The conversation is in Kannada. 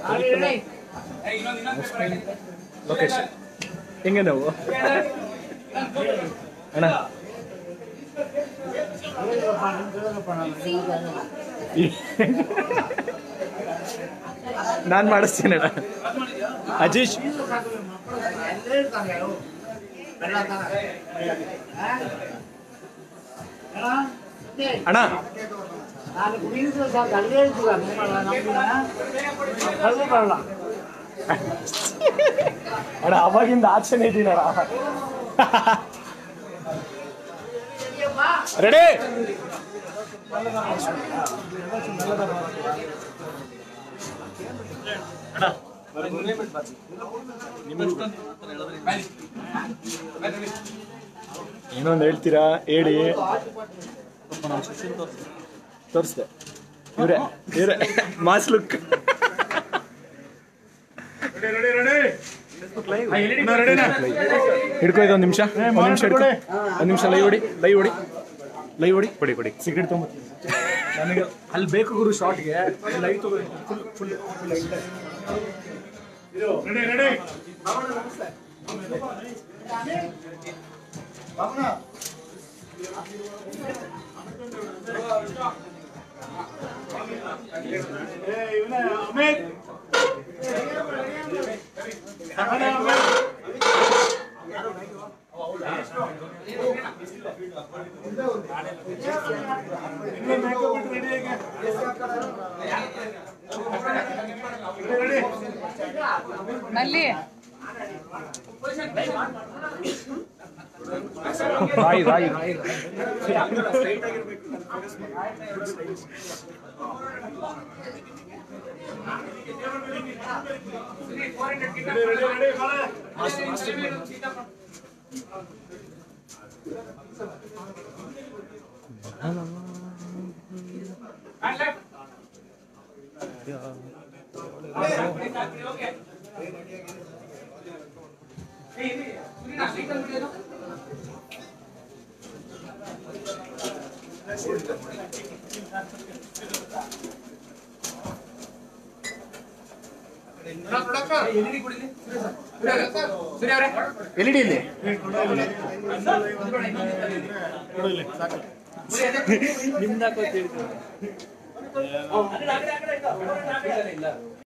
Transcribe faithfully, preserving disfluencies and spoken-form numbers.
ಲೊಕೇಶನ್ ಹೆಂಗೆ ನಾವು ಅಣ್ಣ ನಾನು ಮಾಡಿಸ್ತೀನಿ ಅಣ್ಣ ಅಜೀಶ್ ಅಣ್ಣ ಅಣ್ಣ ಅವಾಗಿಂದ ಆಚೆನೇ ಇದ್ದೀನಿ ಅಣ್ಣ ರೆಡಿ ಏನೊಂದು ಹೇಳ್ತೀರಾ ಹೇಳಿ ತೋರಿಸ್ದೆ ಇವ್ರೆ ಇವ್ರೆ ಮಾಸ್ ಲುಕ್ ಹಿಡ್ಕೊ ಇದು ಒಂದು ನಿಮಿಷ ಒಂದು ನಿಮಿಷ ಹಿಡ್ಕೊ ಒಂದು ನಿಮಿಷ ಲೈ ಹೊಡಿ ಲೈ ಹೊಡಿ ಲೈ ಹೊಡಿ ಕೊಡಿ ಕೊಡಿ ಸಿಗರೇಟ್ ತೊಗೊಂಬತ್ತೀನಿ ನನಗೆ ಅಲ್ಲಿ ಬೇಕು ಗುರು ಶಾರ್ಟ್ಗೆ ಲೈ ತಗೋ ಫುಲ್ ಫುಲ್ ಫುಲ್ ಮಲ್ಲಿ ರಾಯಿ ರಾಯಿ ಎಲ್ ಇ ಡಿ ಇಲ್ಲಿ ನಿಮ್ದಾಕೋತಿ